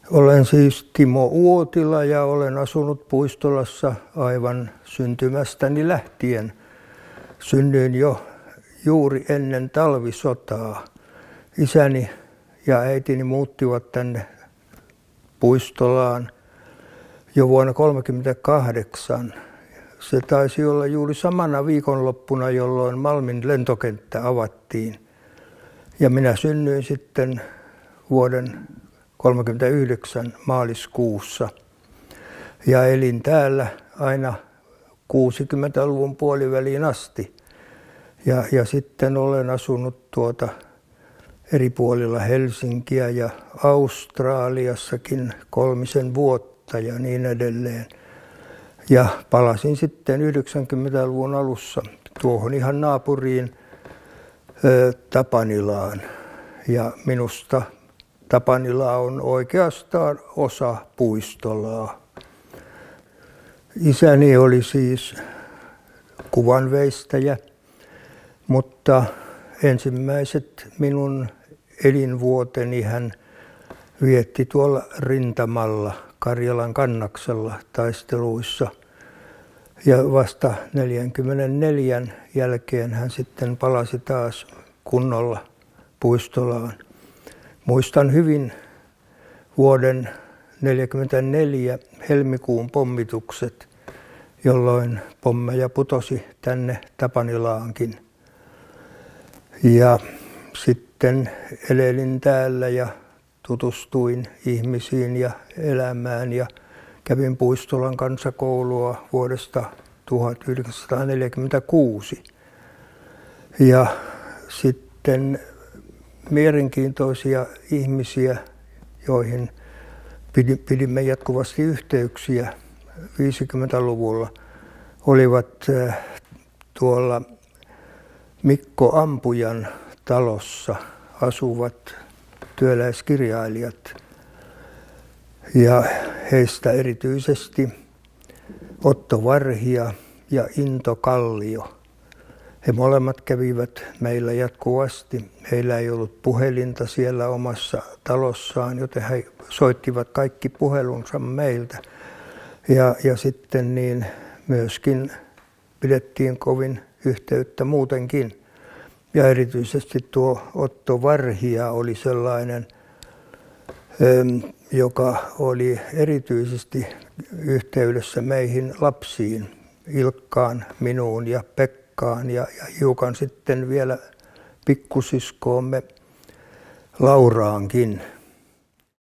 Olen siis Timo Uotila ja olen asunut Puistolassa aivan syntymästäni lähtien. Synnyin jo juuri ennen talvisotaa. Isäni ja äitini muuttivat tänne Puistolaan jo vuonna 1938. Se taisi olla juuri samana viikonloppuna, jolloin Malmin lentokenttä avattiin. Ja minä synnyin sitten vuoden 1939 maaliskuussa ja elin täällä aina 60-luvun puoliväliin asti. Ja sitten olen asunut eri puolilla Helsinkiä ja Australiassakin 3 vuotta ja niin edelleen. Ja palasin sitten 90-luvun alussa tuohon ihan naapuriin Tapanilaan. Ja minusta Tapanila on oikeastaan osa Puistolaa. Isäni oli siis kuvanveistäjä, mutta ensimmäiset minun elinvuoteni hän vietti tuolla rintamalla Karjalan Kannaksella taisteluissa. Ja vasta 1944 jälkeen hän sitten palasi taas kunnolla Puistolaan. Muistan hyvin vuoden 1944 helmikuun pommitukset, jolloin pommeja putosi tänne Tapanilaankin. Ja sitten elelin täällä ja tutustuin ihmisiin ja elämään ja kävin Puistolan kansakoulua vuodesta 1946. Ja sitten mielenkiintoisia ihmisiä, joihin pidimme jatkuvasti yhteyksiä 50-luvulla, olivat tuolla Mikko Ampujan talossa asuvat työläiskirjailijat. Ja heistä erityisesti Otto Varhia ja Into Kallio. He molemmat kävivät meillä jatkuvasti. Heillä ei ollut puhelinta siellä omassa talossaan, joten he soittivat kaikki puhelunsa meiltä. Ja sitten niin myöskin pidettiin kovin yhteyttä muutenkin. Ja erityisesti tuo Otto Varhia oli sellainen, joka oli erityisesti yhteydessä meihin lapsiin, Ilkkaan, minuun ja Pekkaan ja hiukan sitten vielä pikkusiskoomme Lauraankin.